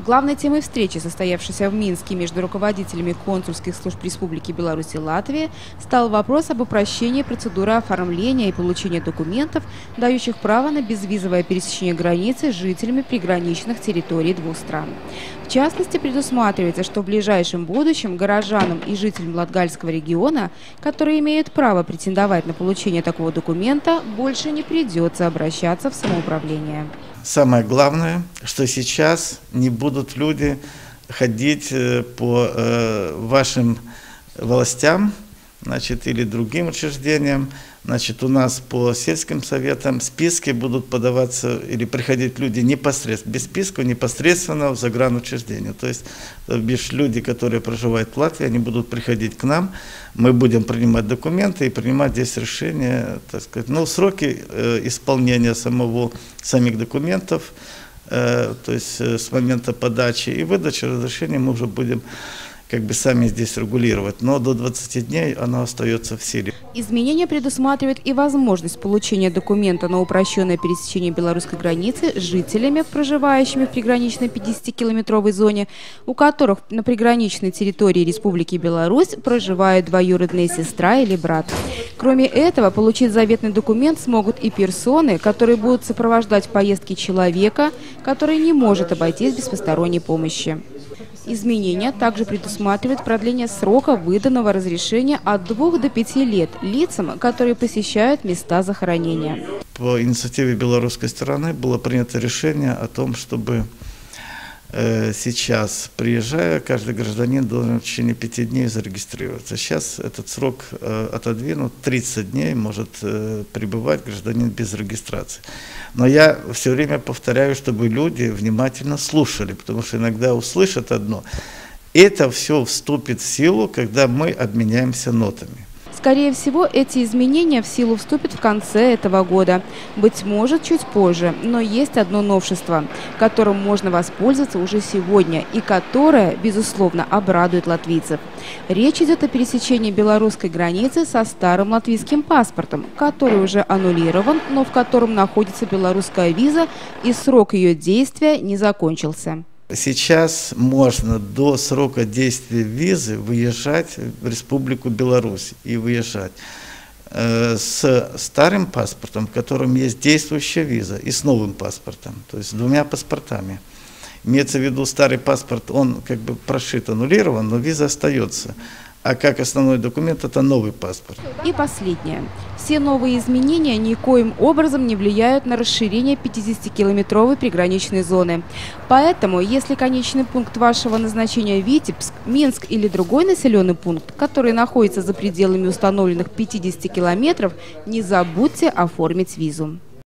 Главной темой встречи, состоявшейся в Минске между руководителями консульских служб Республики Беларусь и Латвии, стал вопрос об упрощении процедуры оформления и получения документов, дающих право на безвизовое пересечение границы с жителями приграничных территорий двух стран. В частности, предусматривается, что в ближайшем будущем горожанам и жителям Латгальского региона, которые имеют право претендовать на получение такого документа, больше не придется обращаться в самоуправление. Самое главное, что сейчас не будут люди ходить по вашим властям, значит, или другим учреждениям. Значит, у нас по сельским советам списки будут подаваться или приходить люди непосредственно, без списка, непосредственно в загранучреждение. То есть люди, которые проживают в Латвии, они будут приходить к нам, мы будем принимать документы и принимать здесь решения, так сказать. Но сроки исполнения самих документов, то есть с момента подачи и выдачи разрешения мы уже будем сами здесь регулировать, но до 20 дней оно остается в силе. Изменения предусматривают и возможность получения документа на упрощенное пересечение белорусской границы жителями, проживающими в приграничной 50-километровой зоне, у которых на приграничной территории Республики Беларусь проживают двоюродная сестра или брат. Кроме этого, получить заветный документ смогут и персоны, которые будут сопровождать в поездке человека, который не может обойтись без посторонней помощи. Изменения также предусматривают продление срока выданного разрешения от 2 до 5 лет лицам, которые посещают места захоронения. По инициативе белорусской стороны было принято решение о том, чтобы сейчас, приезжая, каждый гражданин должен в течение 5 дней зарегистрироваться. Сейчас этот срок отодвинут, 30 дней может пребывать гражданин без регистрации. Но я все время повторяю, чтобы люди внимательно слушали, потому что иногда услышат одно. Это все вступит в силу, когда мы обменяемся нотами. Скорее всего, эти изменения в силу вступят в конце этого года. Быть может, чуть позже. Но есть одно новшество, которым можно воспользоваться уже сегодня и которое, безусловно, обрадует латвийцев. Речь идет о пересечении белорусской границы со старым латвийским паспортом, который уже аннулирован, но в котором находится белорусская виза, и срок ее действия не закончился. Сейчас можно до срока действия визы выезжать в Республику Беларусь и выезжать с старым паспортом, в котором есть действующая виза, и с новым паспортом, то есть с 2 паспортами. Имеется в виду, старый паспорт, он прошит, аннулирован, но виза остается. А как основной документ – это новый паспорт. И последнее. Все новые изменения никоим образом не влияют на расширение 50-километровой приграничной зоны. Поэтому, если конечный пункт вашего назначения Витебск, Минск или другой населенный пункт, который находится за пределами установленных 50 километров, не забудьте оформить визу.